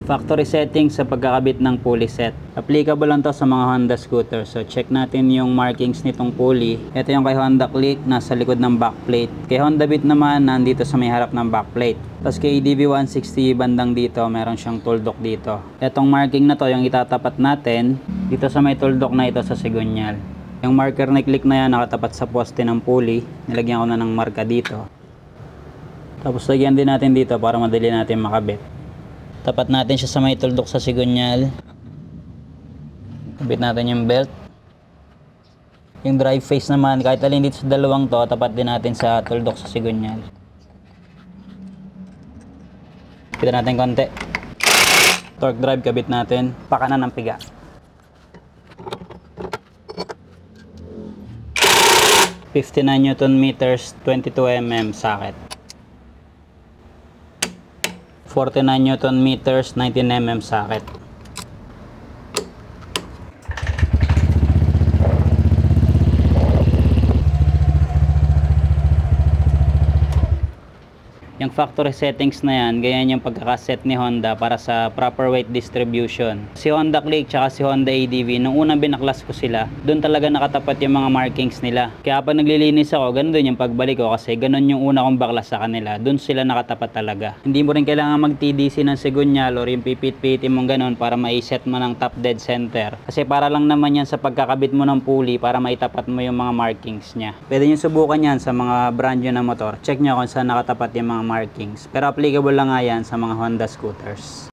Factory settings sa pagkakabit ng pulley set. Applicable lang to sa mga Honda scooter. So check natin yung markings nitong pulley. Ito yung kay Honda Click, nasa likod ng backplate. Kay Honda Beat naman, nandito sa may harap ng backplate. Tapos kay ADV 160 bandang dito, meron siyang tool dock dito. Itong marking na to, yung itatapat natin dito sa may tool dock na ito sa sigunyal. Yung marker na click na yan, nakatapat sa poste ng pulley. Nilagyan ko na ng marka dito. Tapos lagyan din natin dito para madali natin makabit. Tapat natin siya sa may tuldok sa sigunyal. Kabit natin yung belt. Yung drive face naman, kahit alin dito sa dalawang to, tapat din natin sa tuldok sa sigunyal. Kita natin konti. Torque drive, kabit natin. Pakanan ng piga. $59 Nm, 22 mm socket. 49 Nm, 19 mm socket. Yung factory settings na yan, ganyan yung pagkakaset ni Honda para sa proper weight distribution. Si Honda Click tsaka si Honda ADV, nung unang binaklas ko sila, doon talaga nakatapat yung mga markings nila. Kaya pag naglilinis ako, ganun din yung pagbalik ko kasi ganun yung una kong baklas sa kanila. Doon sila nakatapat talaga. Hindi mo rin kailangan mag-TDC ng sigunyal or yung pipit-pitin mong ganun para ma-set mo ng top dead center. Kasi para lang naman yan sa pagkakabit mo ng pulley para maitapat mo yung mga markings niya. Pwede nyo subukan yan sa mga brand nyo na motor. Check nyo kung saan nakatapat yung mga markings. Pero applicable lang nga yan sa mga Honda scooters.